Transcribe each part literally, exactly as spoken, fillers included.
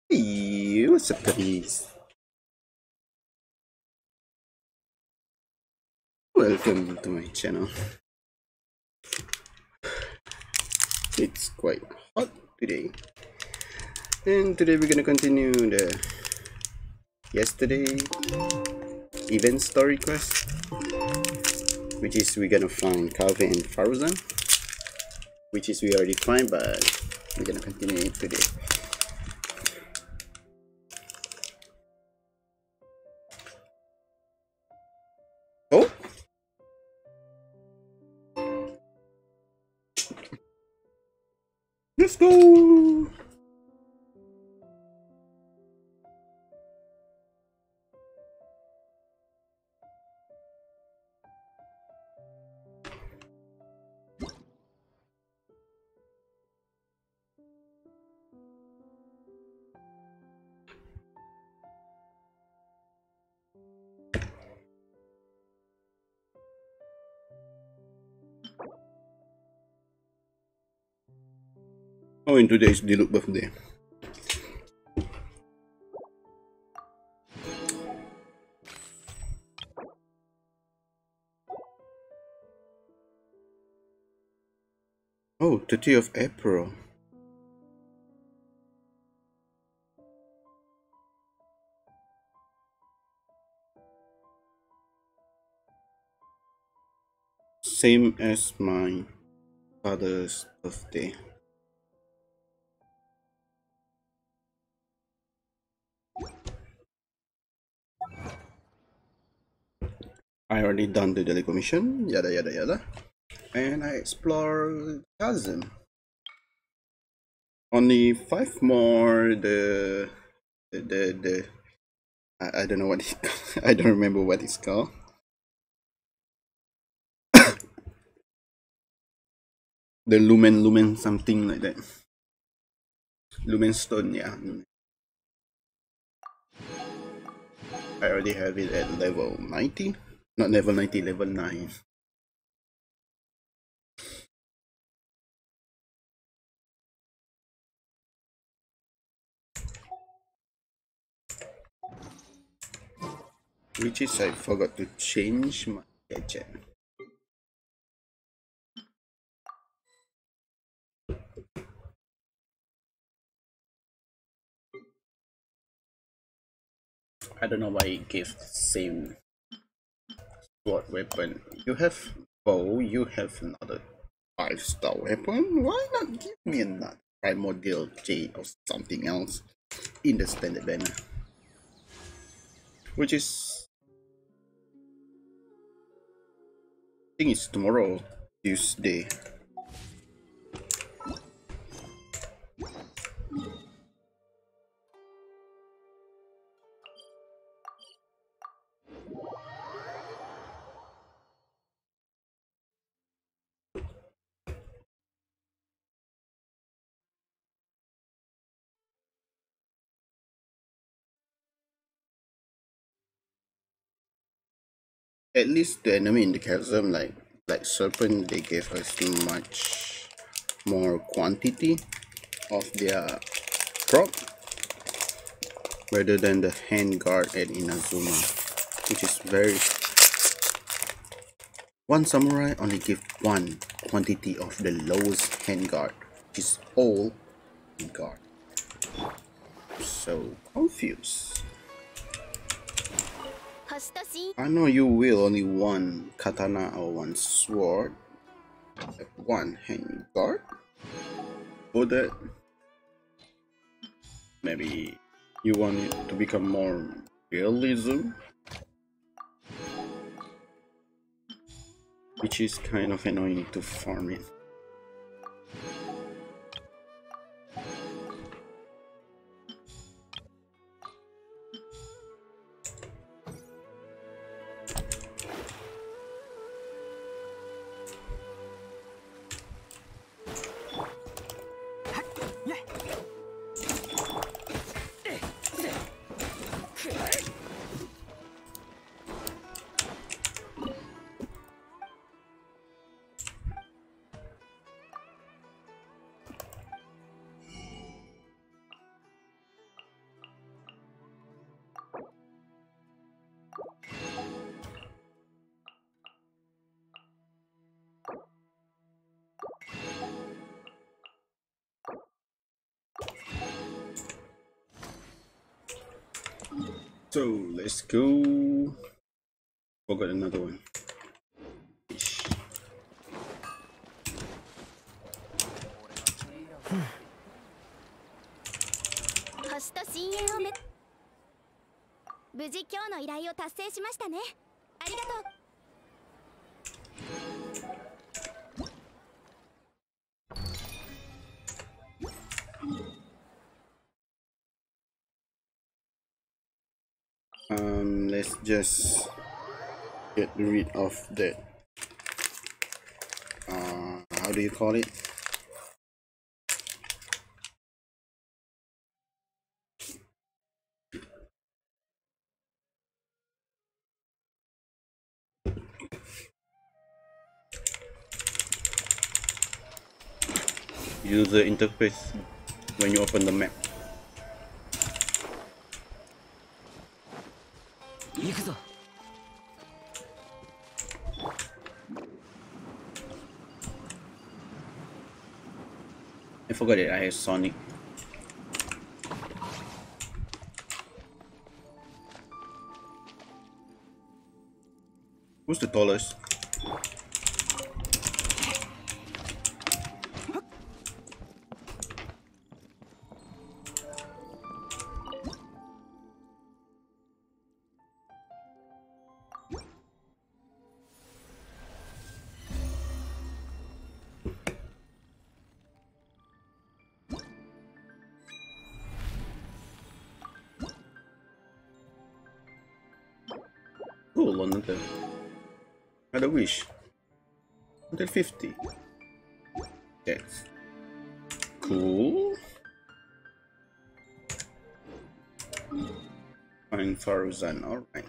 Hey, what's up, guys? Welcome to my channel. It's quite hot today, and today we're gonna continue the yesterday event story quest, which is we're gonna find Calvin and Farzan, which is we already find, but we're gonna continue it today. Oh. Let's go! Oh, and today is Diluc birthday. Oh, thirtieth of April. Same as my father's birthday. I already done the daily commission, yada yada yada, and I explore Chasm. Only five more. The the the, the I, I don't know what it, I don't remember what it's called. The lumen lumen something like that. Lumen stone, yeah. I already have it at level ninety. Not level ninety, level nine. Which is I forgot to change my gadget. I don't know why it gives the same sword weapon. You have bow, you have another five star weapon. Why not give me another primordial jade or something else in the standard banner? Which is, I think it's tomorrow, Tuesday. At least the enemy in the chasm, like like serpent, they gave us much more quantity of their prop rather than the handguard at Inazuma, which is very. One samurai only give one quantity of the lowest handguard, which is all handguard. So confused. I know you will only one katana or one sword, one handguard. For that, maybe you want it to become more realism, which is kind of annoying to farm it. So let's go. Forgot another one. Ish. 星と深淵をめ無事今日の依頼を達成しましたね。ありがとう。 Um, let's just get rid of that. Uh, how do you call it? User interface when you open the map. I forgot it, I have Sonic. Who's the tallest? Cool, another, another wish. Until fifty. That's cool. Find Faruzan, alright.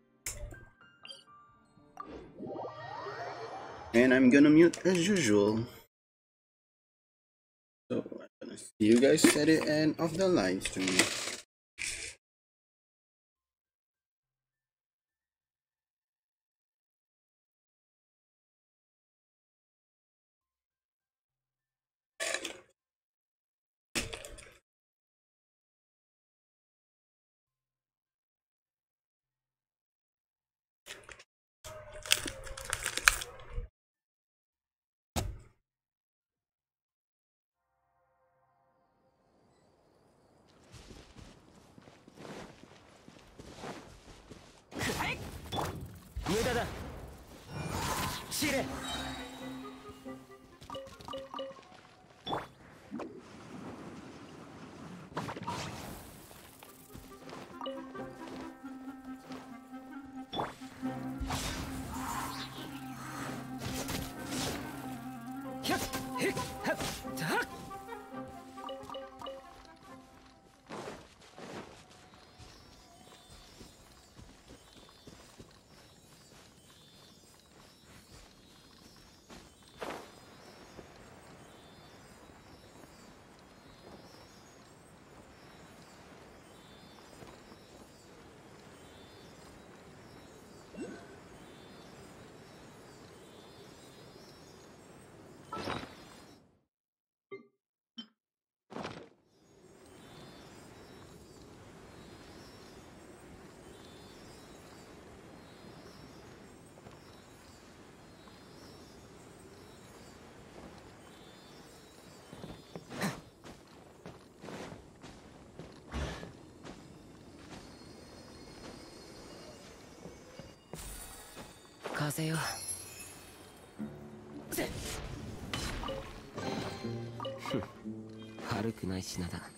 And I'm gonna mute as usual. So I'm gonna see you guys at the end of the live stream. 風よ。悪くない品だ。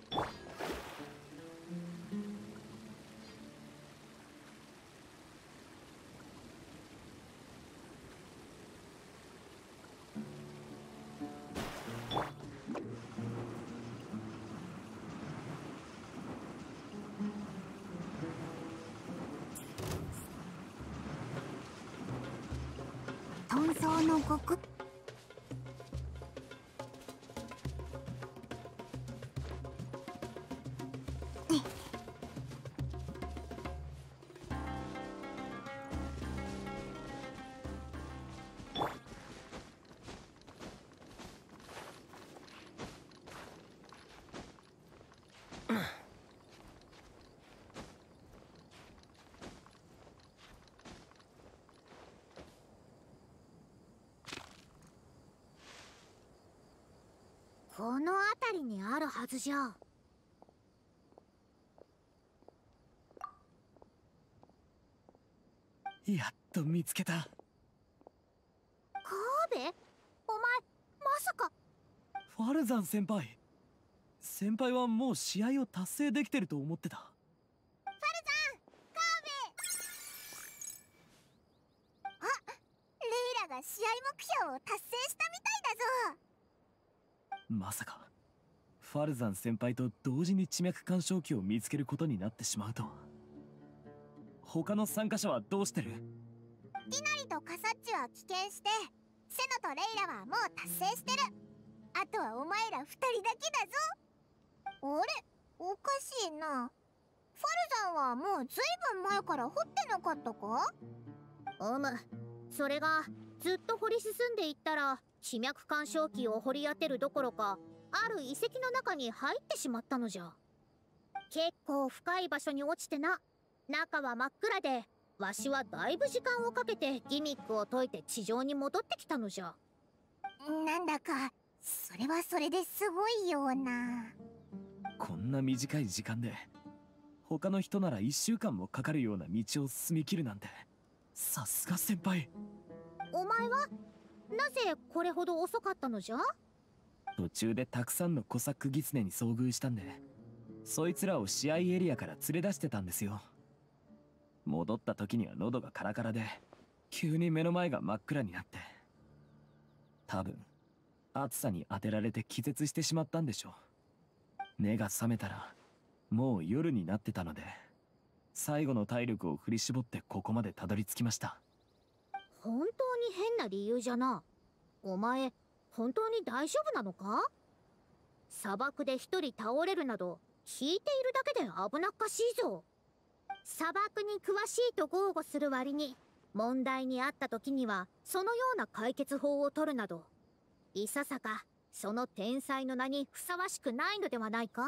遁走の極この辺りにあるはずじゃ。 やっと見つけた。 カーベ、お前まさか。 ファルザン先輩。先輩はもう試合を達成できてると思ってた。 ファルザン、カーベ。あ、レイラが試合目標を達成したみたいだぞ。 まさかファルザン先輩と同時に地脈干渉機を見つけることになってしまうとは。他の参加者はどうしてる？ ディナリとカサッチは棄権して、セノとレイラはもう達成してる。あとはお前ら二人だけだぞ。あれ、おかしいな。ファルザンはもうずいぶん前から掘ってなかったか？うむ、それがずっと掘り進んでいったら地脈干渉機を掘り当てるどころか、ある遺跡の中に入ってしまったのじゃ。結構深い場所に落ちてな。中は真っ暗で、わしはだいぶ時間をかけてギミックを解いて地上に戻ってきたのじゃ。なんだかそれはそれですごいような。 こんな短い時間で他の人ならいっしゅうかんもかかるような道を進み切るなんて、さすが先輩。 お前はなぜこれほど遅かったのじゃ？ 途中でたくさんのコサックギツネに遭遇したんで、そいつらを試合エリアから連れ出してたんですよ。戻った時には喉がカラカラで、急に目の前が真っ暗になって、多分暑さに当てられて気絶してしまったんでしょう。目が覚めたらもう夜になってたので、最後の体力を振り絞ってここまでたどり着きました。 本当に変な理由じゃな。お前本当に大丈夫なのか？砂漠で一人倒れるなど聞いているだけで危なっかしいぞ。砂漠に詳しいと豪語する割に、問題にあった時にはそのような解決法を取るなど、いささかその天才の名にふさわしくないのではないか？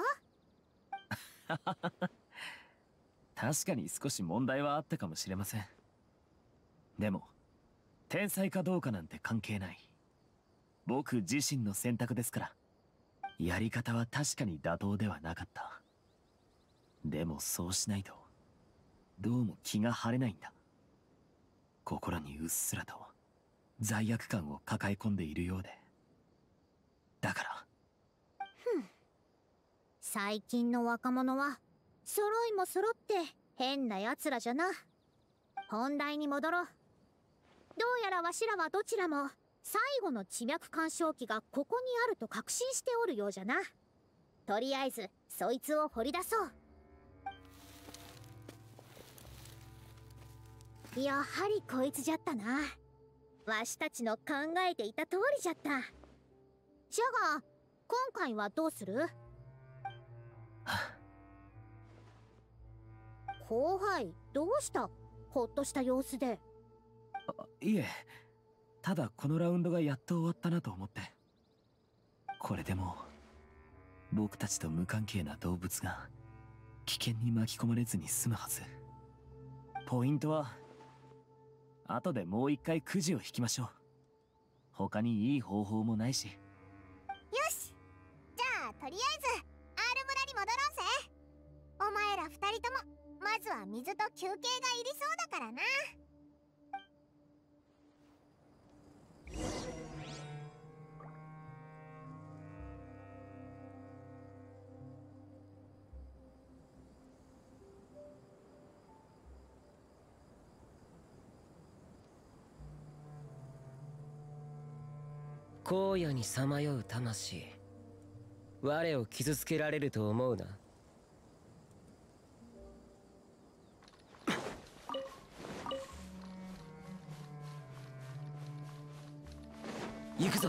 確かに少し問題はあったかもしれません。でも天才かどうかなんて関係ない。僕自身の選択ですから。やり方は確かに妥当ではなかった。でもそうしないとどうも気が晴れないんだ。心にうっすらと罪悪感を抱え込んでいるようで。だから。 ふん。最近の若者は揃いも揃って変な奴らじゃな。本題に戻ろう。どうやらわしらはどちらも最後の地脈干渉機がここにあると確信しておるようじゃな。とりあえずそいつを掘り出そう。やはりこいつじゃったな。わしたちの考えていた通りじゃった。じゃが今回はどうする？後輩どうした？ほっとした様子で。 あ、いえ、ただこのラウンドがやっと終わったなと思って。これでもう僕たちと無関係な動物が危険に巻き込まれずに済むはず。ポイントは後でもう一回くじを引きましょう。他にいい方法もないし。 よし、じゃあとりあえず アール 村に戻ろうぜ。お前ら二人ともまずは水と休憩がいりそうだからな。 荒野にさまよう魂、我を傷つけられると思うな。行くぞ。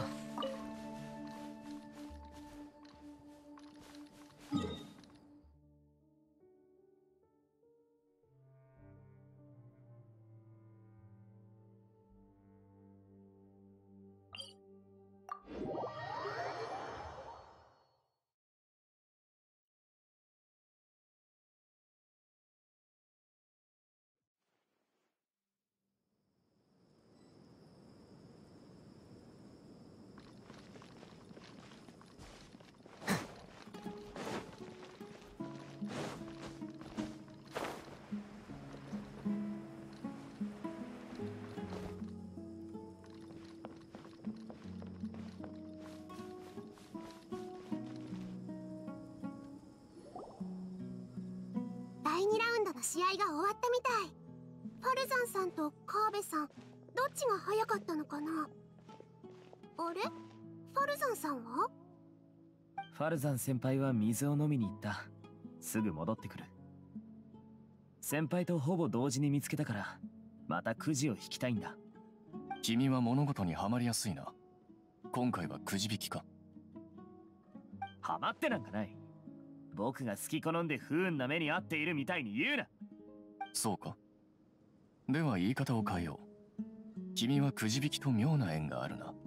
だいにラウンドの試合が終わったみたい。ファルザンさんとカーベさん、どっちが早かったのかな。あれ、ファルザンさんは？ ファルザン先輩は水を飲みに行った。すぐ戻ってくる。先輩とほぼ同時に見つけたから、またくじを引きたいんだ。 君は物事にはまりやすいな。今回はくじ引きか？ ハマってなんかない。僕が好き好んで不運な目に遭っているみたいに言うな。 そうか。では言い方を変えよう。君はくじ引きと妙な縁があるな。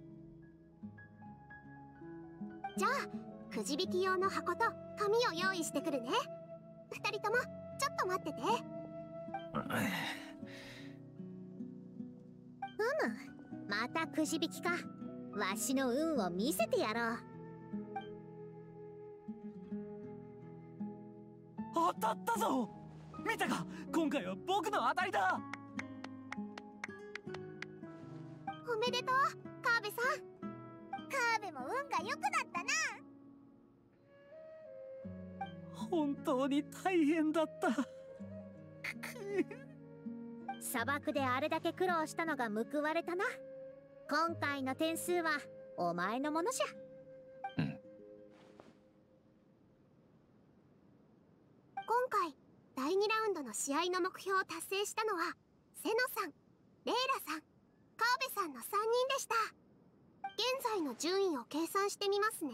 じゃあくじ引き用の箱と紙を用意してくるね。二人ともちょっと待ってて。うむ、またくじ引きか。わしの運を見せてやろう。 当たったぞ。見たか、今回は僕の当たりだ。 おめでとう、カーベさん。カーベも運が良くなったな。 本当に大変だった。 砂漠であれだけ苦労したのが報われたな。今回の点数はお前のものじゃ。 うん。 今回だいにラウンドの試合の目標を達成したのはセノさん、レイラさん、カーベさんのさんにんでした。現在の順位を計算してみますね。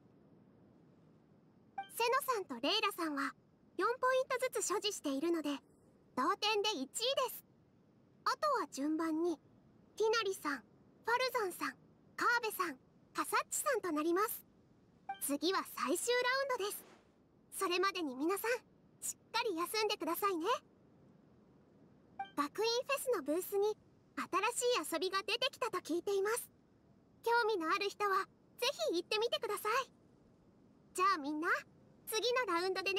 セノさんとレイラさんはよんポイントずつ所持しているので同点でいちいです。あとは順番にティナリさん、ファルザンさん、カーベさん、カサッチさんとなります。次は最終ラウンドです。それまでに皆さんしっかり休んでくださいね。学院フェスのブースに新しい遊びが出てきたと聞いています。興味のある人はぜひ行ってみてください。じゃあみんな次のラウンドでね。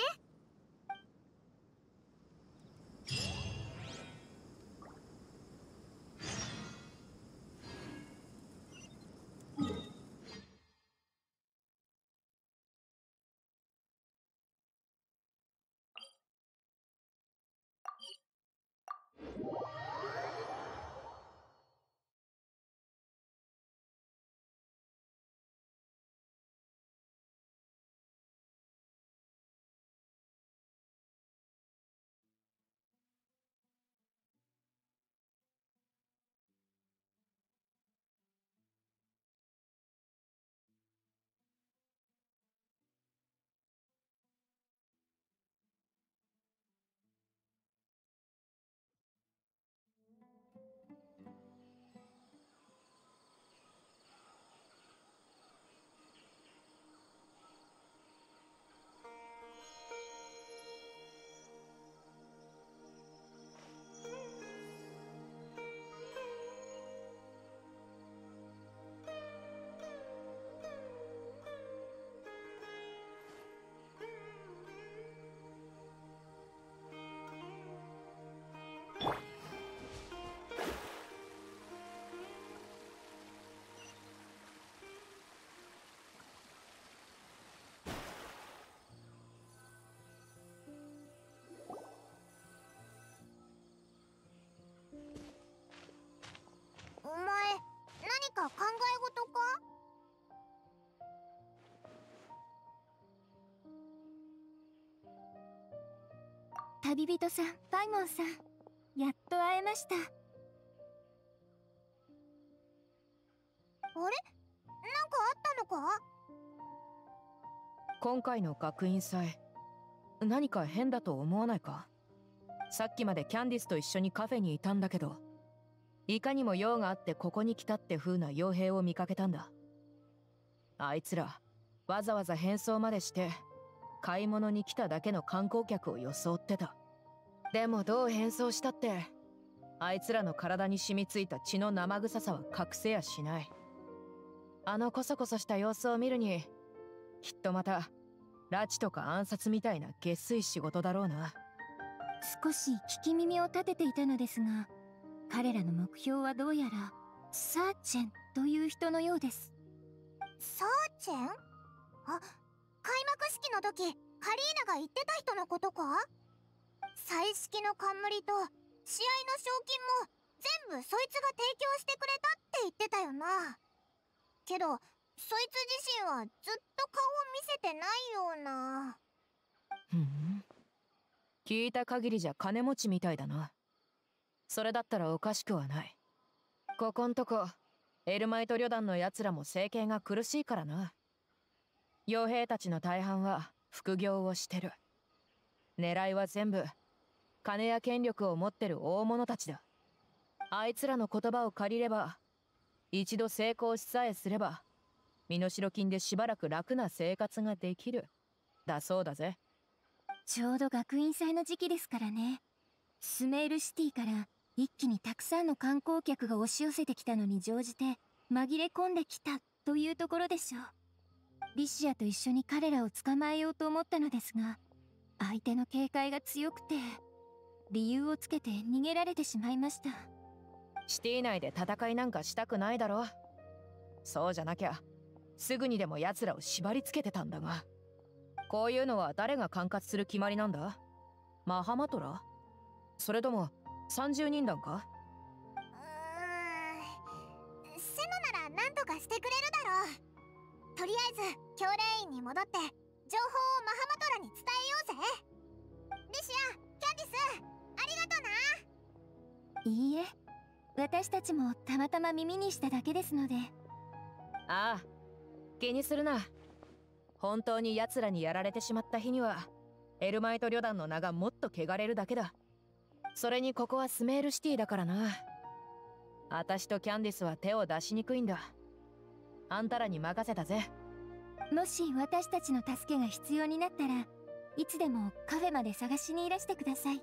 お前、何か考え事か？ 旅人さん、パイモンさん、やっと会えました。 あれ？なんかあったのか？ 今回の学院祭、何か変だと思わないか？さっきまでキャンディスと一緒にカフェにいたんだけど、いかにも用があってここに来たって風な傭兵を見かけたんだ。あいつらわざわざ変装までして買い物に来ただけの観光客を装ってた。でもどう変装したってあいつらの体に染みついた血の生臭さは隠せやしない。あのコソコソした様子を見るにきっとまた拉致とか暗殺みたいな下水仕事だろうな。 少し聞き耳を立てていたのですが、彼らの目標はどうやらサーチェンという人のようです。 サーチェン？あ、開幕式の時カリーナが言ってた人のことか？ 彩色の冠と試合の賞金も全部そいつが提供してくれたって言ってたよな。けどそいつ自身はずっと顔を見せてないような。 ふん、聞いた限りじゃ金持ちみたいだな。それだったらおかしくはない。ここんとこエルマイト旅団のやつらも生計が苦しいからな。傭兵たちの大半は副業をしてる。狙いは全部金や権力を持ってる大物たちだ。あいつらの言葉を借りれば、一度成功しさえすれば身代金でしばらく楽な生活ができるだそうだぜ。 ちょうど学院祭の時期ですからね。スメールシティから一気にたくさんの観光客が押し寄せてきたのに乗じて紛れ込んできたというところでしょう。リシアと一緒に彼らを捕まえようと思ったのですが、相手の警戒が強くて理由をつけて逃げられてしまいました。 シティ内で戦いなんかしたくないだろ。そうじゃなきゃすぐにでも奴らを縛り付けてたんだが。こういうのは誰が管轄する決まりなんだ？マハマトラ？それともさんじゅうにん団か？ うーん、セノなら何とかしてくれるだろう。とりあえず教令員に戻って情報をマハマトラに伝えようぜ。リシア、キャンディス、ありがとな。 いいえ、私たちもたまたま耳にしただけですので。 ああ、気にするな。本当に奴らにやられてしまった日にはエルマイト旅団の名がもっと汚れるだけだ。それにここはスメールシティだからな。私とキャンディスは手を出しにくいんだ。あんたらに任せたぜ。 もし私たちの助けが必要になったらいつでもカフェまで探しにいらしてください。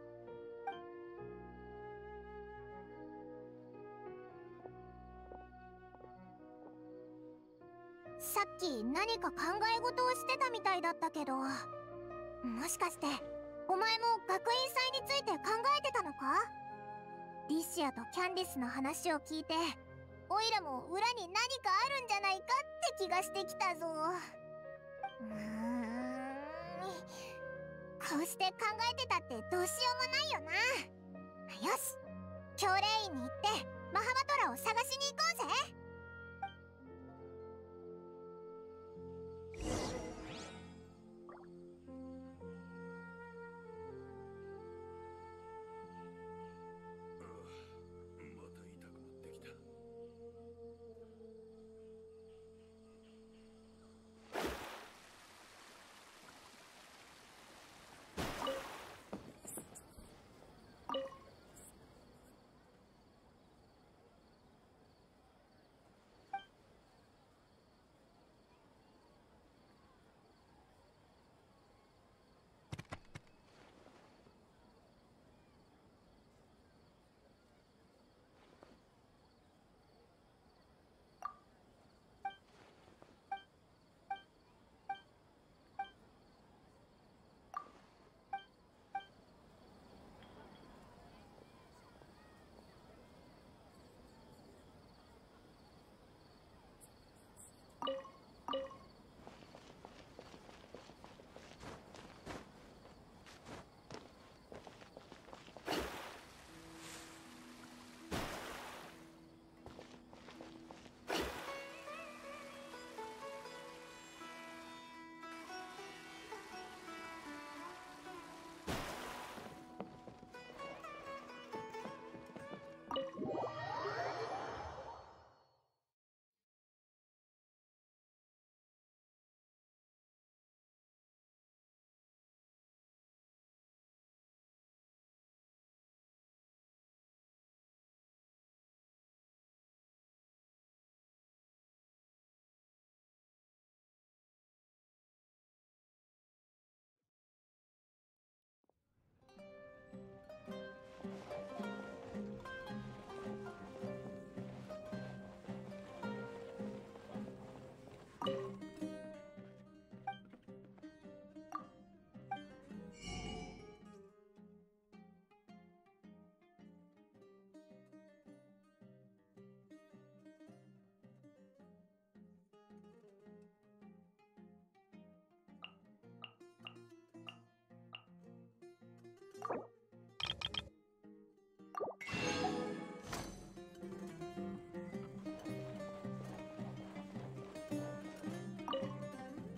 さっき何か考え事をしてたみたいだったけど、もしかしてお前も学院祭について考えてたのか？リシアとキャンディスの話を聞いて、オイラも裏に何かあるんじゃないかって気がしてきたぞ。うーん、こうして考えてたってどうしようもないよな。よし、教令員に行ってマハマトラを探しに行こうぜ。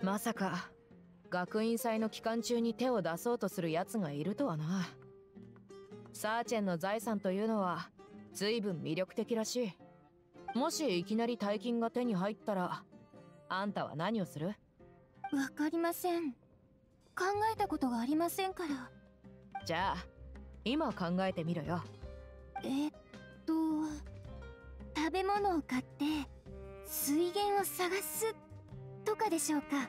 まさか学院祭の期間中に手を出そうとする奴がいるとはな。サーチェンの財産というのは随分魅力的らしい。もしいきなり大金が手に入ったら、あんたは何をする？ わかりません。考えたことがありませんから。 じゃあ今考えてみろよ。 えっと食べ物を買って水源を探すとかでしょうか。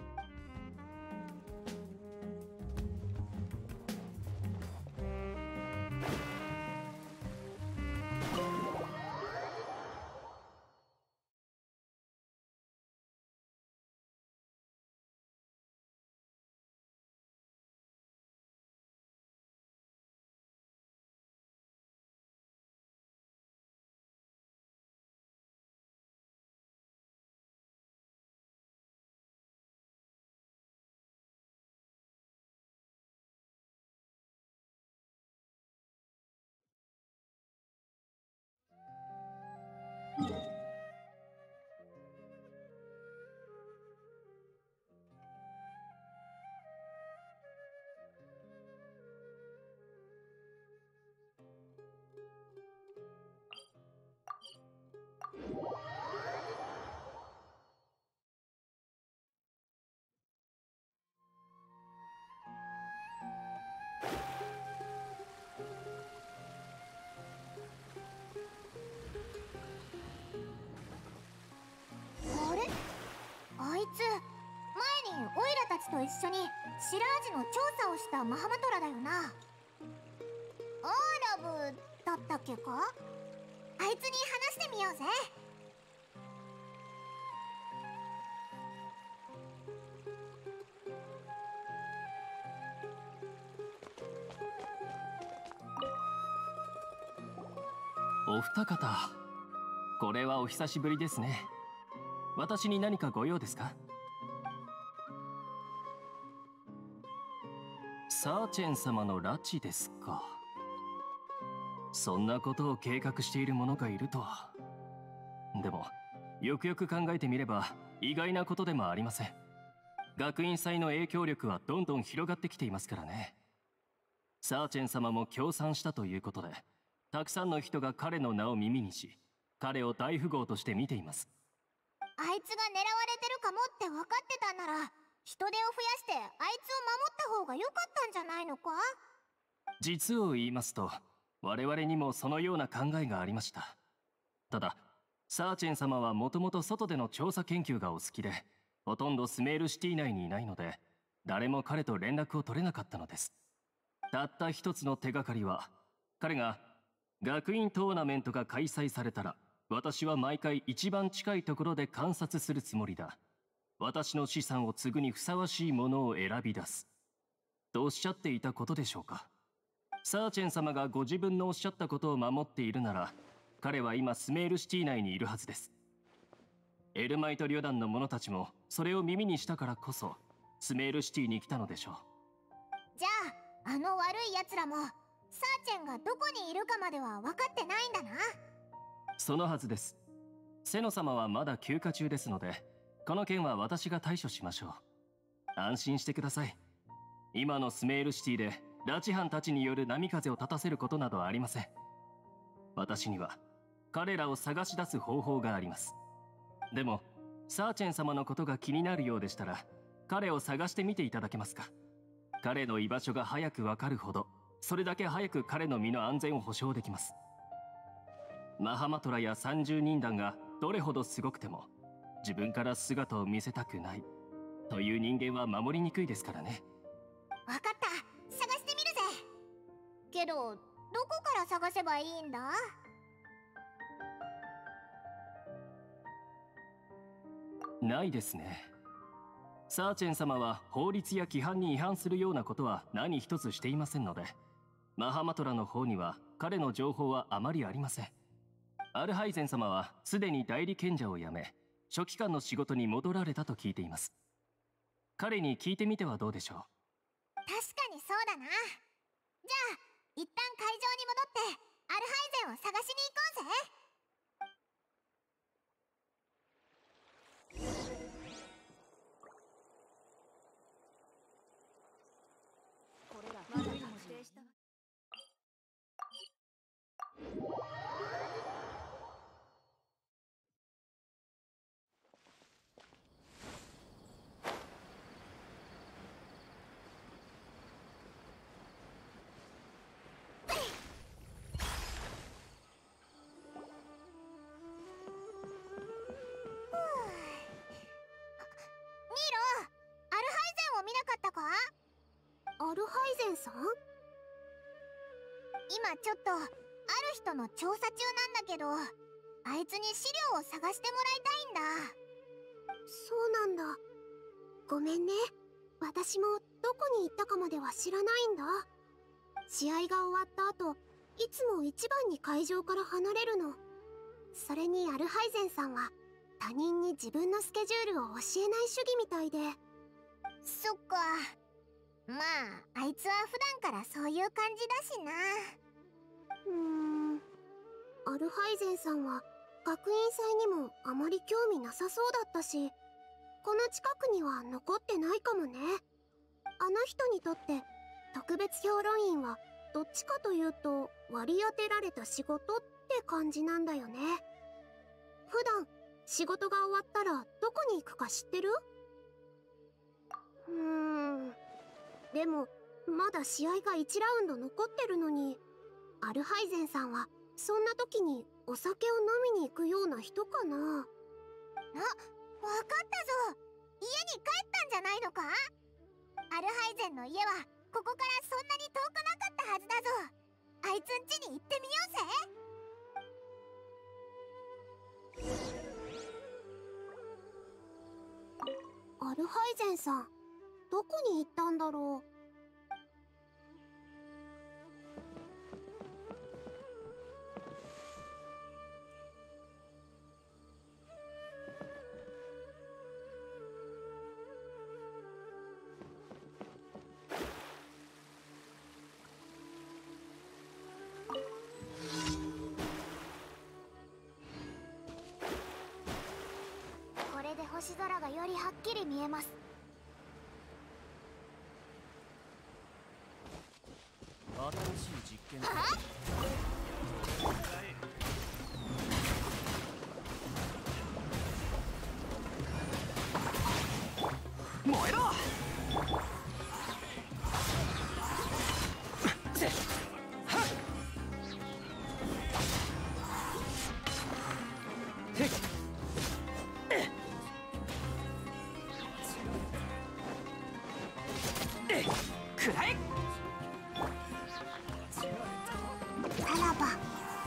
あれ、あいつ前にオイラたちと一緒にシラージの調査をしたマハマトラだよな。アーラブだったっけか。あいつに話してみようぜ。 お二方、これはお久しぶりですね。私に何かご用ですか？サーチェン様の拉致ですか。そんなことを計画している者がいるとは。でもよくよく考えてみれば意外なことでもありません。学院祭の影響力はどんどん広がってきていますからね。サーチェン様も協賛したということで、たくさんの人が彼の名を耳にし、彼を大富豪として見ています。 あいつが狙われてるかもって分かってたんなら、人手を増やしてあいつを守った方が良かったんじゃないのか。 実を言いますと、我々にもそのような考えがありました。ただサーチェン様はもともと外での調査研究がお好きで、ほとんどスメールシティ内にいないので、誰も彼と連絡を取れなかったのです。たった一つの手がかりは、彼が学院トーナメントが開催されたら、私は毎回一番近いところで観察するつもりだ。私の資産を継ぐにふさわしいものを選び出す。とおっしゃっていたことでしょうか。サーチェン様がご自分のおっしゃったことを守っているなら、彼は今スメールシティ内にいるはずです。エルマイト旅団の者たちもそれを耳にしたからこそ、スメールシティに来たのでしょう。 じゃあ、あの悪い奴らもサーチェンがどこにいるかまでは分かってないんだな。 そのはずです。セノ様はまだ休暇中ですので、この件は私が対処しましょう。安心してください。今のスメールシティで拉致犯たちによる波風を立たせることなどありません。私には彼らを探し出す方法があります。でもサーチェン様のことが気になるようでしたら、彼を探してみていただけますか。彼の居場所が早くわかるほど、それだけ早く彼の身の安全を保証できます。マハマトラや三十人団がどれほどすごくても、自分から姿を見せたくないという人間は守りにくいですからね。 分かった、探してみるぜ。けどどこから探せばいいんだ。 ないですね。サーチェン様は法律や規範に違反するようなことは何一つしていませんので、マハマトラの方には彼の情報はあまりありません。アルハイゼン様はすでに代理賢者を辞め、書記官の仕事に戻られたと聞いています。彼に聞いてみてはどうでしょう。 確かにそうだな。じゃあ一旦会場に戻ってアルハイゼンを探しに行こうぜ。 さん？今ちょっとある人の調査中なんだけど、あいつに資料を探してもらいたいんだ。そうなんだ。ごめんね、私もどこに行ったかまでは知らないんだ。試合が終わった後、いつも一番に会場から離れるの。それにアルハイゼンさんは他人に自分のスケジュールを教えない主義みたいで。そっか。まああいつは普段からそういう感じだしな。うーん、アルハイゼンさんは学院祭にもあまり興味なさそうだったし、この近くには残ってないかもね。あの人にとって特別評論員はどっちかというと割り当てられた仕事って感じなんだよね。普段仕事が終わったらどこに行くか知ってる？うーん、でもまだ試合がいちラウンド残ってるのに、アルハイゼンさんはそんな時にお酒を飲みに行くような人かな。あ、わかったぞ。家に帰ったんじゃないのか？アルハイゼンの家はここからそんなに遠くなかったはずだぞ。あいつん家に行ってみようぜ。アルハイゼンさん、どこに行ったんだろう。これで星空がよりはっきり見えます。 新しい実験だ。燃えろ！くらえ！ さらば。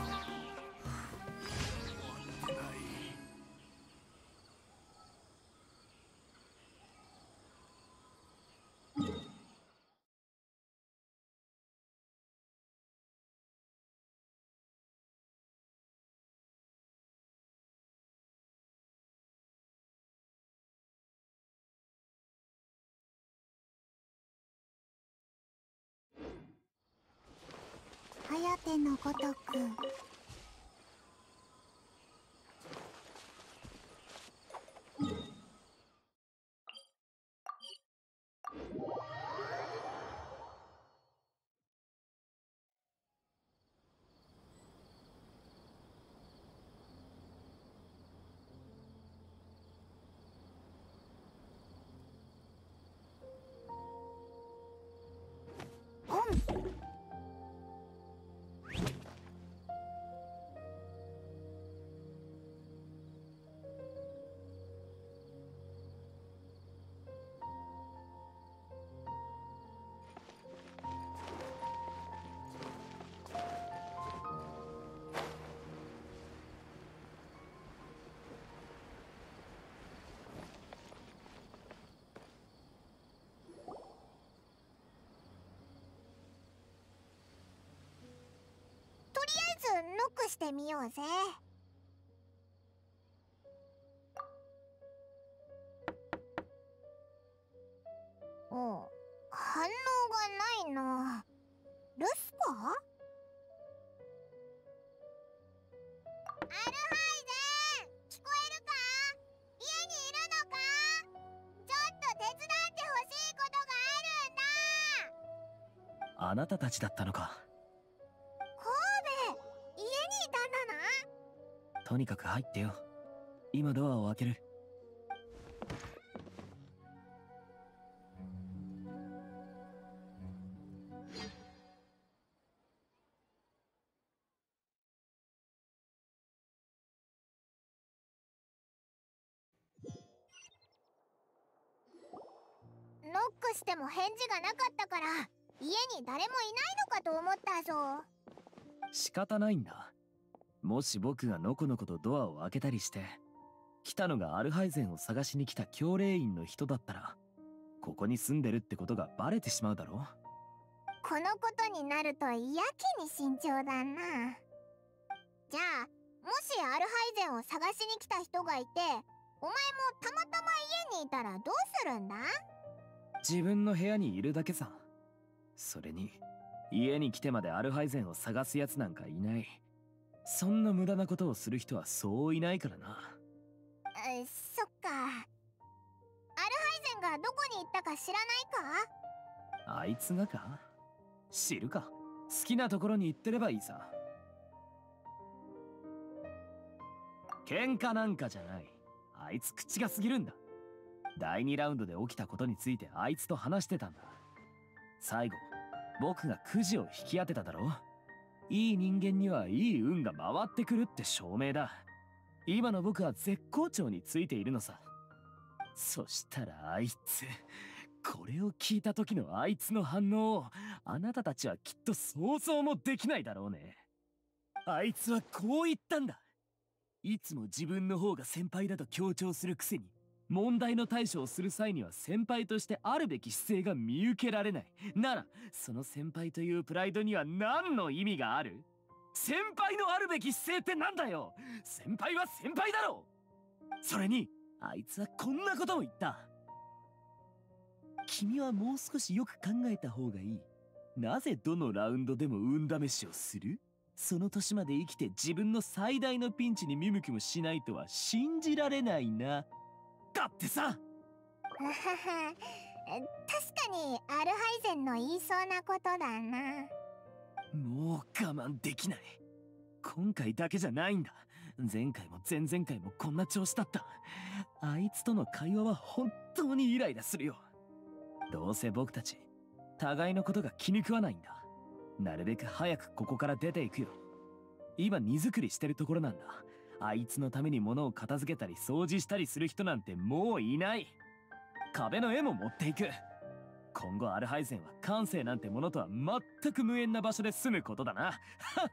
颯のごとく。オン。とりあえずノックしてみようぜ。お、反応がないな。留守か？アルハイゼン、聞こえるか？家にいるのか？ちょっと手伝ってほしいことがあるんだ。 あなたたちだったのか。 神戸、家にいたんだな。 とにかく入ってよ。今ドアを開ける。 ノックしても返事がなかったから家に誰もいないのかと思ったぞ。 仕方ないんだ。もし僕がのこのことドアを開けたりして来たのがアルハイゼンを探しに来た教令員の人だったら、ここに住んでるってことがバレてしまうだろ。 このことになるとやけに慎重だな。じゃあもしアルハイゼンを探しに来た人がいて、お前もたまたま家にいたらどうするんだ？ 自分の部屋にいるだけさ。それに家に来てまでアルハイゼンを探すやつなんかいない。そんな無駄なことをする人はそういないからな。 え、そっか。アルハイゼンがどこに行ったか知らないか？ あいつがか？知るか。好きなところに行ってればいいさ。喧嘩なんかじゃない。あいつ口が過ぎるんだ。だいにラウンドで起きたことについてあいつと話してたんだ。最後僕がくじを引き当てただろ。いい人間にはいい運が回ってくるって証明だ。今の僕は絶好調についているのさ。そしたらあいつ、これを聞いた時のあいつの反応をあなたたちはきっと想像もできないだろうね。あいつはこう言ったんだ。いつも自分の方が先輩だと強調するくせに、問題の対処をする際には先輩としてあるべき姿勢が見受けられない。ならその先輩というプライドには何の意味がある？先輩のあるべき姿勢ってなんだよ。先輩は先輩だろ。それにあいつはこんなことも言った。君はもう少しよく考えた方がいい。なぜどのラウンドでも運試しをする？その年まで生きて自分の最大のピンチに見向きもしないとは信じられないな。だってさ。 確かにアルハイゼンの言いそうなことだな。 もう我慢できない。今回だけじゃないんだ。前回も前々回もこんな調子だった。あいつとの会話は本当にイライラするよ。どうせ僕たち互いのことが気に食わないんだ。なるべく早くここから出ていくよ。今荷造りしてるところなんだ。あいつのために物を片付けたり掃除したりする人なんてもういない。壁の絵も持っていく。今後アルハイゼンは感性なんてものとは全く無縁な場所で住むことだな。ちょっと待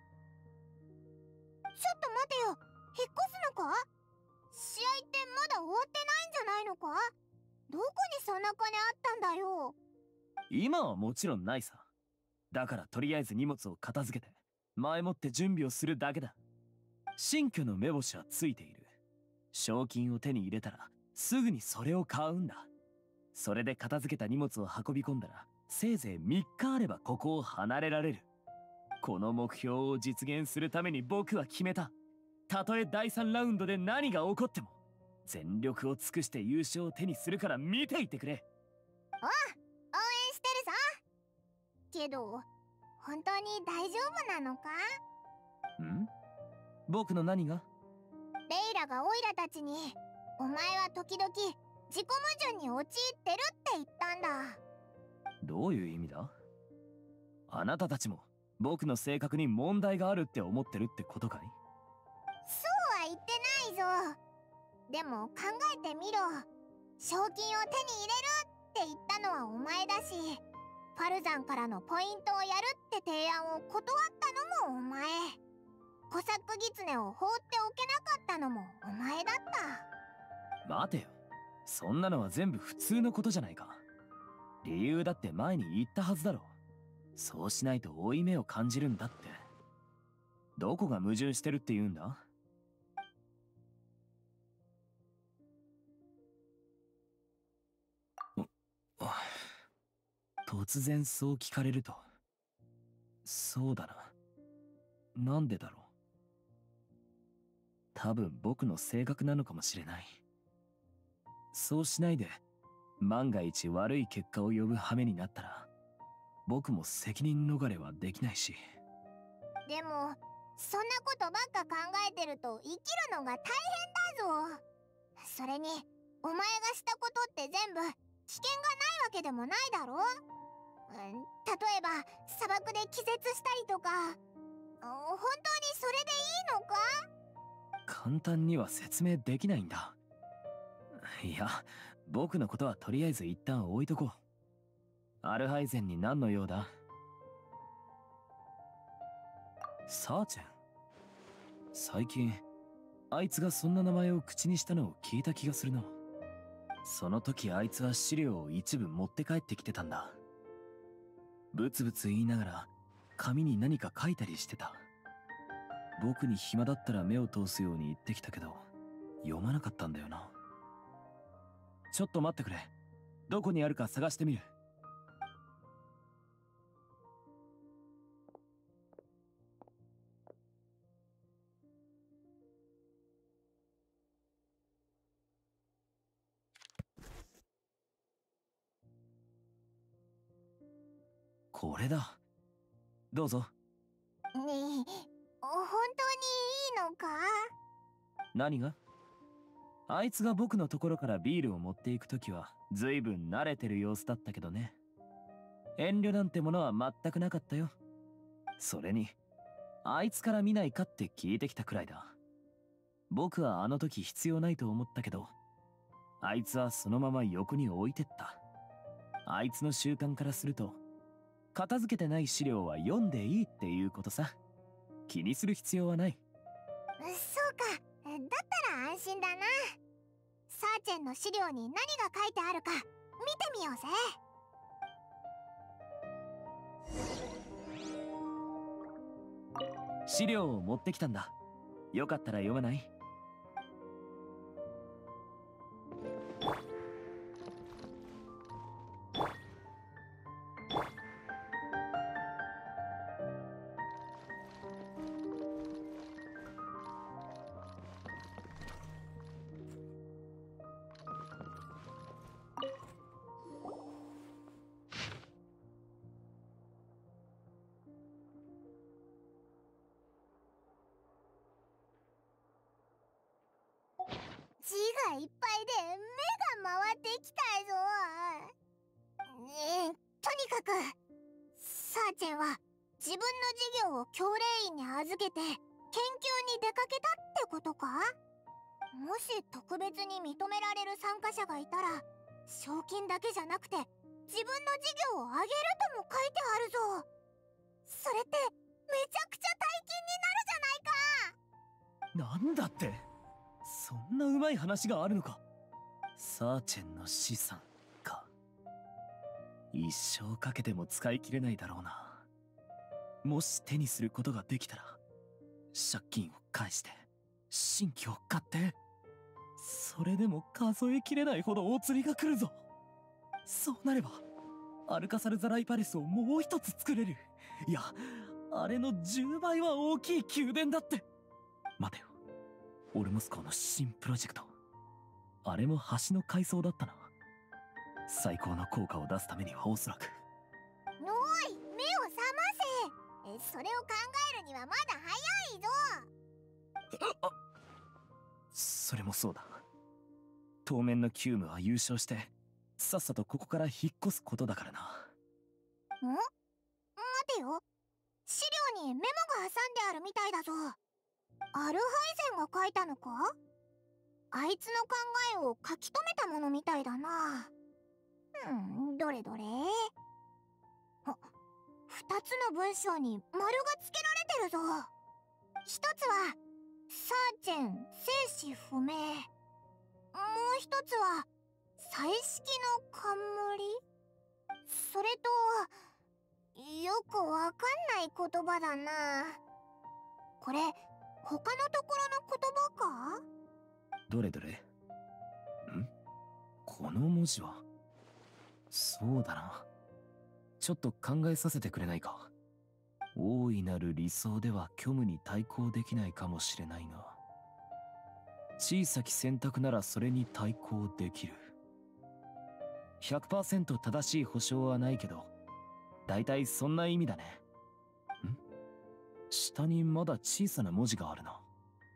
てよ、引っ越すのか？試合ってまだ終わってないんじゃないのか？どこにそんな金あったんだよ。 今はもちろんないさ。だからとりあえず荷物を片付けて前もって準備をするだけだ。新居の目星はついている。賞金を手に入れたらすぐにそれを買うんだ。それで片付けた荷物を運び込んだらせいぜいみっかあればここを離れられる。この目標を実現するために僕は決めた。たとえだいさんラウンドで何が起こっても全力を尽くして優勝を手にするから見ていてくれ。 おう、応援してるぞ。けど本当に大丈夫なのか？ ん？僕の何が？ レイラがオイラたちにお前は時々自己矛盾に陥ってるって言ったんだ。 どういう意味だ？あなたたちも僕の性格に問題があるって思ってるってことかい？ そうは言ってないぞ。でも考えてみろ。賞金を手に入れるって言ったのはお前だし、ファルザンからのポイントをやるって提案を断ったのもお前。コサックギツネを放っておけなかったのもお前だった。 待てよ、そんなのは全部普通のことじゃないか。理由だって前に言ったはずだろ。そうしないと負い目を感じるんだって。どこが矛盾してるって言うんだ？突然そう聞かれると、そうだな。なんでだろう。多分僕の性格なのかもしれない。そうしないで万が一悪い結果を呼ぶ羽目になったら僕も責任逃れはできないし。 でもそんなことばっか考えてると生きるのが大変だぞ。それにお前がしたことって全部危険がないわけでもないだろ。うん、例えば砂漠で気絶したりとか、本当にそれでいいのか？ 簡単には説明できないんだ。いや、僕のことはとりあえず一旦置いとこう。アルハイゼンに何の用だ？ サーチェン。最近あいつがそんな名前を口にしたのを聞いた気がするな。その時あいつは資料を一部持って帰ってきてたんだ。ブツブツ言いながら紙に何か書いたりしてた。僕に暇だったら目を通すように言ってきたけど読まなかったんだよな。ちょっと待ってくれ。どこにあるか探してみる。これだ。どうぞ。 ねえ、本当にいいのか？ 何が？あいつが僕のところからビールを持っていくときは随分慣れてる様子だったけどね。遠慮なんてものは全くなかったよ。それにあいつから見ないかって聞いてきたくらいだ。僕はあの時必要ないと思ったけど、あいつはそのまま横に置いてった。あいつの習慣からすると片付けてない資料は読んでいいっていうことさ。気にする必要はない。 そうか、だったら安心だな。サーチェンの資料に何が書いてあるか見てみようぜ。 資料を持ってきたんだ。よかったら読まない？ 字がいっぱいで目が回ってきたぞ。ねえ、とにかくサーチェンは自分の事業を教令員に預けて研究に出かけたってことか？もし特別に認められる参加者がいたら賞金だけじゃなくて自分の事業をあげるとも書いてあるぞ。それってめちゃくちゃ大金になるじゃないか。 なんだって、そんなうまい話があるのか。サーチェンの資産か。一生かけても使い切れないだろうな。もし手にすることができたら借金を返して新居を買って、それでも数えきれないほどお釣りが来るぞ。そうなればアルカサルザライパレスをもう一つ作れる。いや、あれのじゅうばいは大きい宮殿だって。待てよ、オルモス港の新プロジェクト、あれも橋の改装だったな。最高の効果を出すためにはおそらく。 おい、目を覚ませ。え、それを考えるにはまだ早いぞ。 あ、それもそうだ。当面の急務は優勝してさっさとここから引っ越すことだからな。 ん？待てよ、資料にメモが挟んであるみたいだぞ。アルハイゼンが書いたのか？あいつの考えを書き留めたものみたいだな。うん、どれどれ。あ、二つの文章に丸がつけられてるぞ。一つはサーチェン生死不明、もう一つは彩色の冠。それとよくわかんない言葉だな。これ他のところの言葉か？ どれどれ。ん？この文字は。そうだな。ちょっと考えさせてくれないか。大いなる理想では虚無に対抗できないかもしれないが、小さき選択ならそれに対抗できる。 ひゃくパーセント 正しい保証はないけど、だいたいそんな意味だね。ん？下にまだ小さな文字があるな。ん？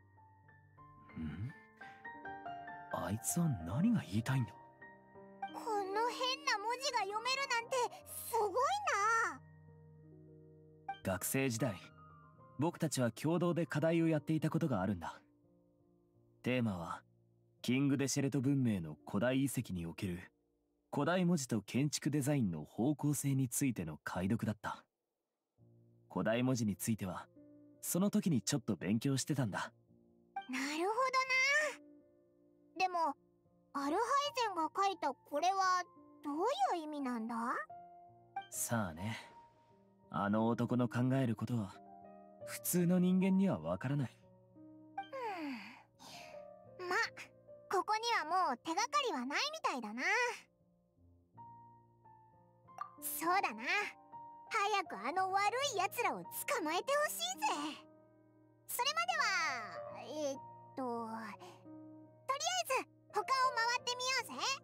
あいつは何が言いたいんだ。 この変な文字が読めるなんてすごいな。 学生時代、僕たちは共同で課題をやっていたことがあるんだ。テーマはキング・デシェレト文明の古代遺跡における古代文字と建築デザインの方向性についての解読だった。古代文字についてはその時にちょっと勉強してたんだ。 なるほどな。でもアルハイゼンが書いたこれはどういう意味なんだ？ さあね、あの男の考えることは普通の人間にはわからない。 うん、ま、ここにはもう手がかりはないみたいだな。そうだな、早くあの悪い奴らを捕まえてほしいぜ。それまではえー、っととりあえず他を回ってみようぜ。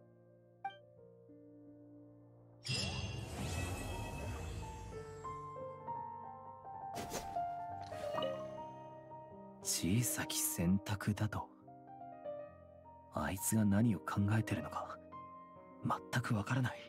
小さき選択だと。あいつが何を考えてるのか全くわからない。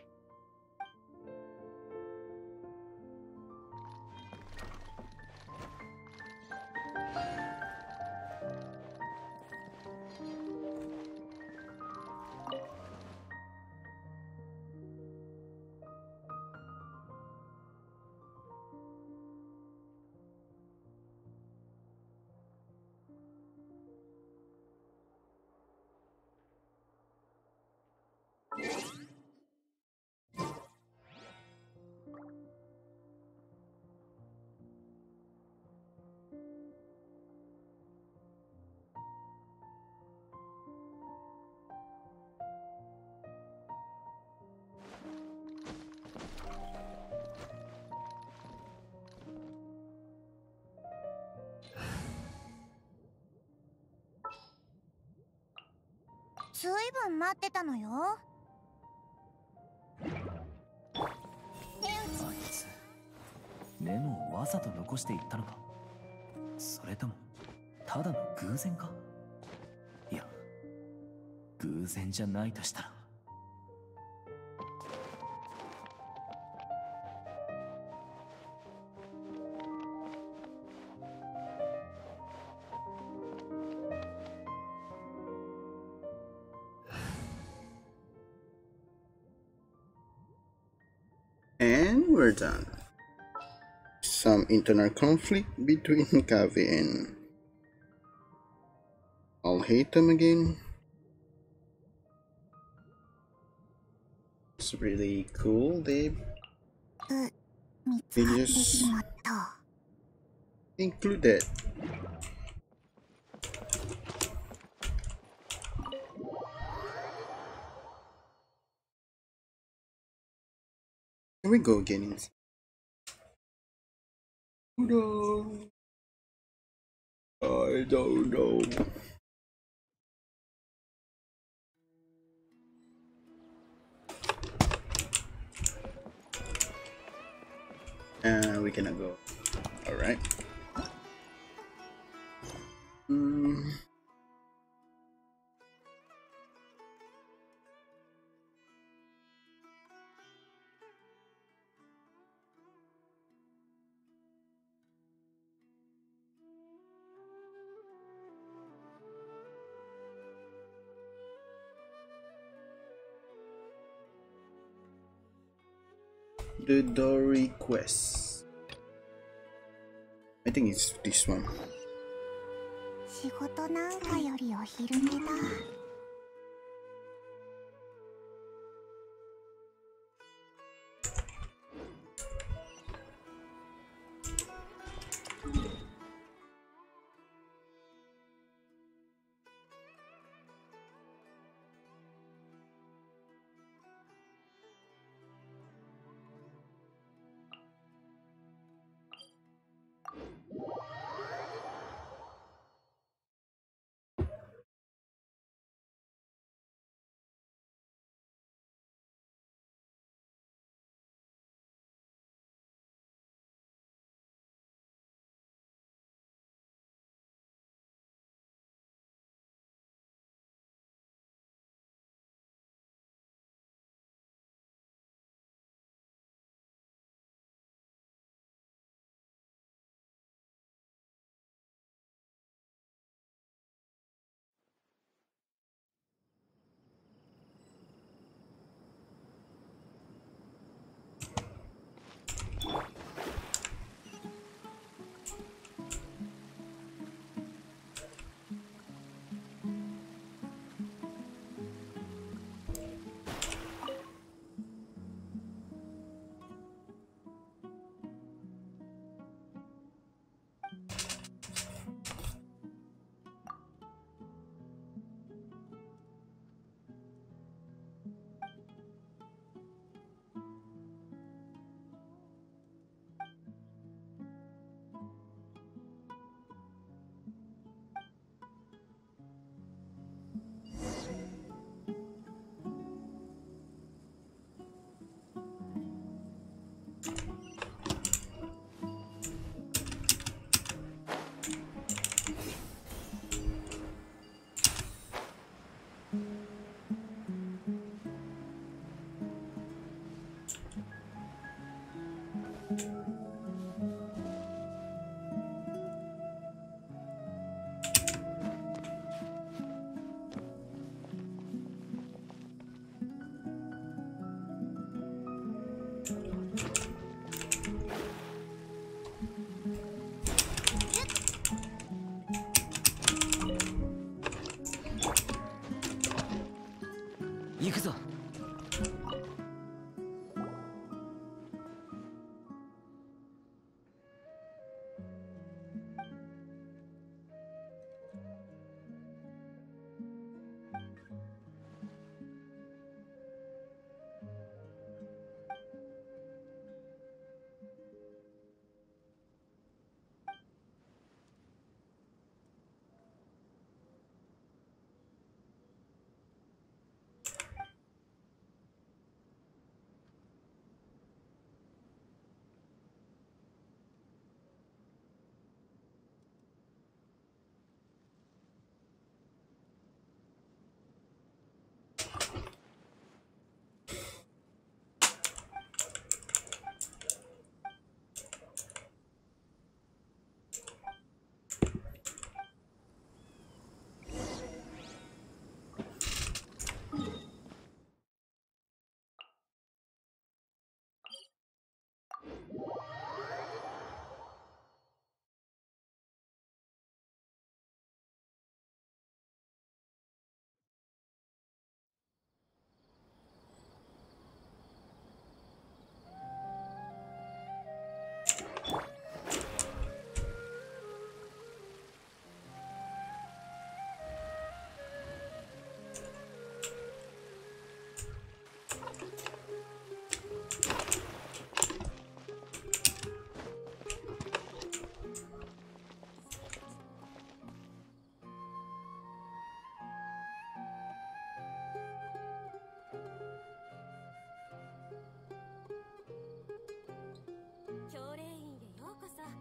ずいぶん待ってたのよ。 あいつメモをわざと残していったのか、それともただの偶然か。いや、偶然じゃないとしたら。 And we're done. Some internal conflict between Kavi and I'll hate them again. It's really cool, Dave. 見つかってしまった。 Include that. Here we go again. No, I don't know. Uh, we cannot go. All right. Mm. The Dory Quest. I think it's this one. 仕事なんかよりお昼寝だ。 行くぞ。 教練院へようこそ。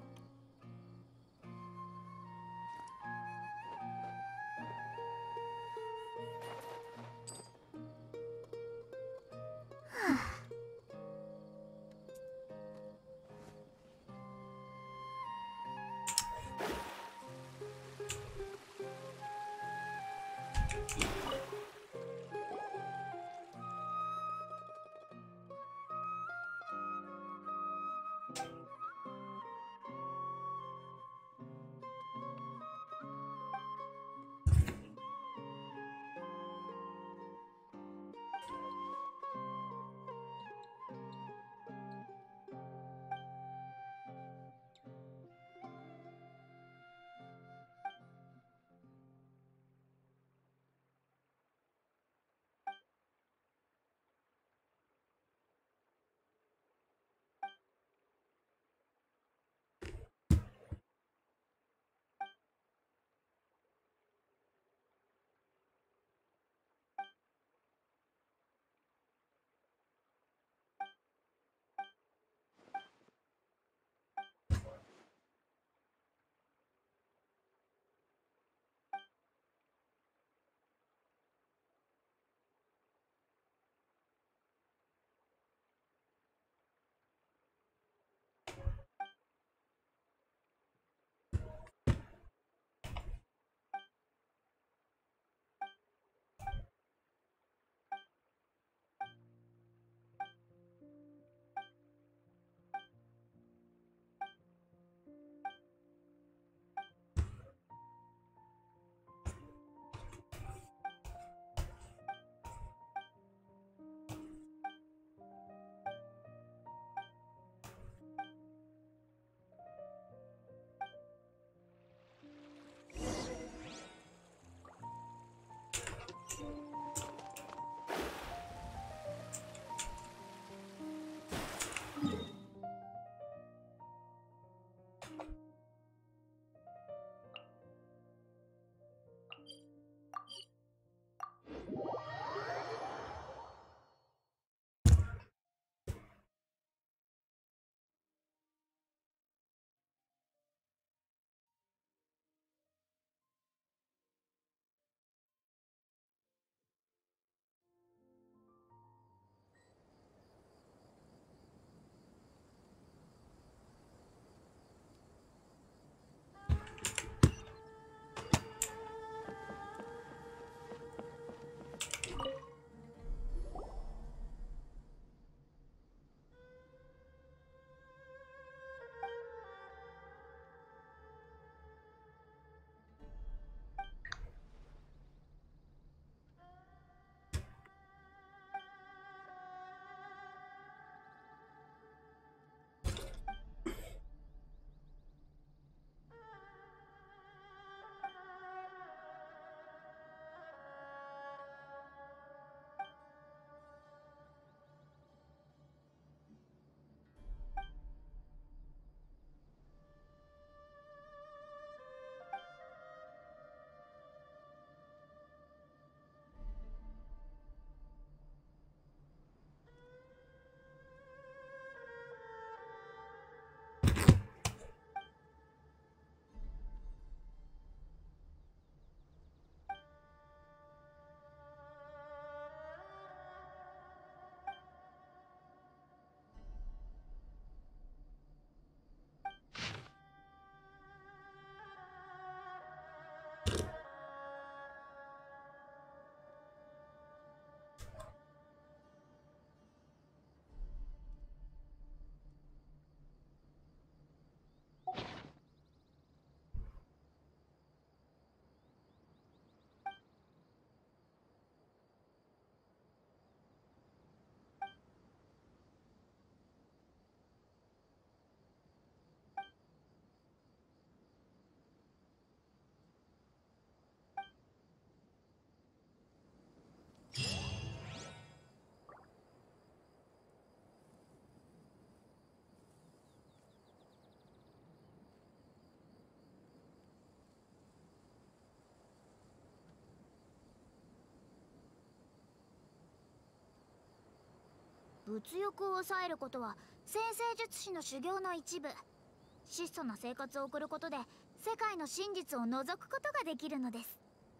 物欲を抑えることは先生術師の修行の一部。質素な生活を送ることで世界の真実を覗くことができるのです。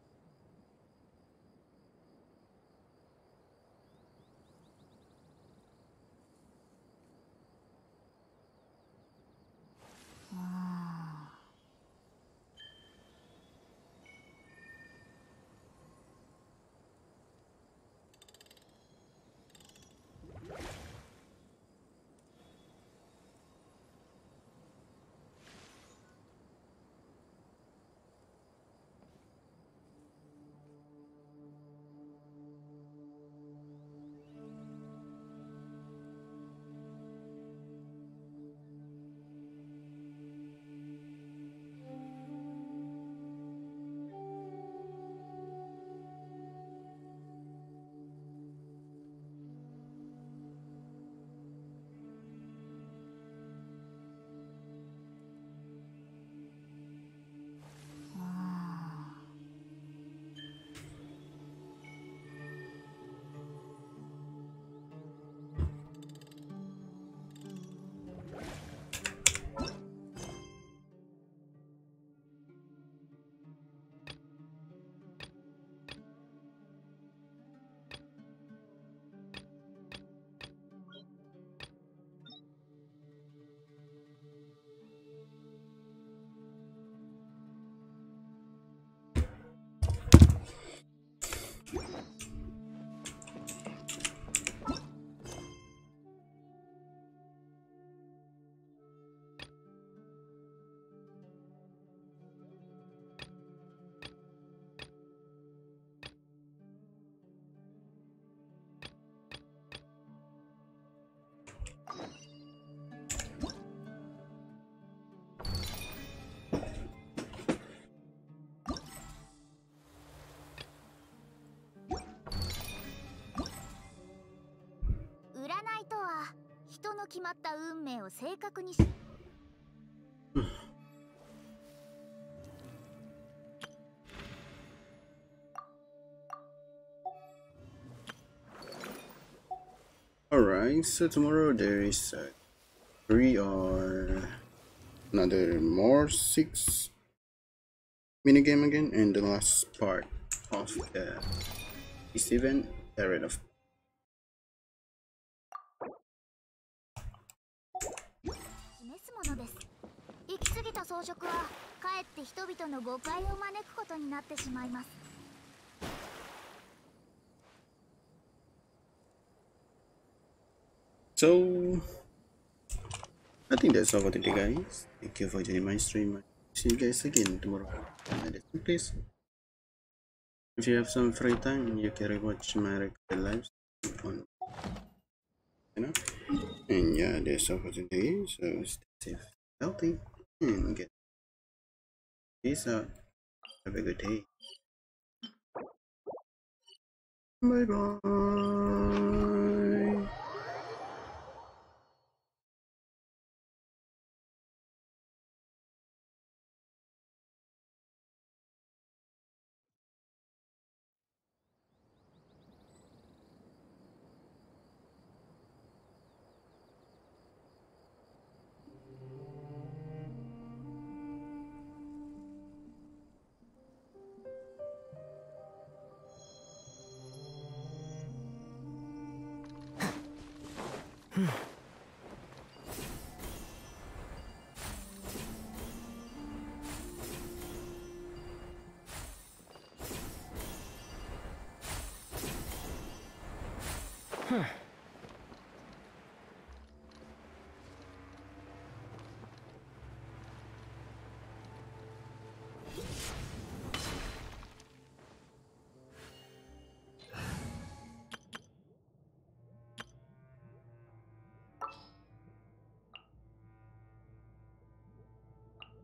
占いとは人の決まった運命を正確にし、 Alright, so tomorrow there is uh, three or another more six minigame again, and the last part of the this event, Parade of 行き過ぎた装飾はかえって人々の誤解を招くことになってしまいます。 So I think that's all for today, guys. Thank you for joining my stream. See you guys again tomorrow. And please, if you have some free time, you can watch my recorded lives on, you know. And yeah, that's all for today. So stay safe, healthy, and get peace out. Have a good day. Bye bye.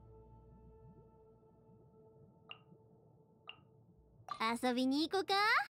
遊びに行こうか。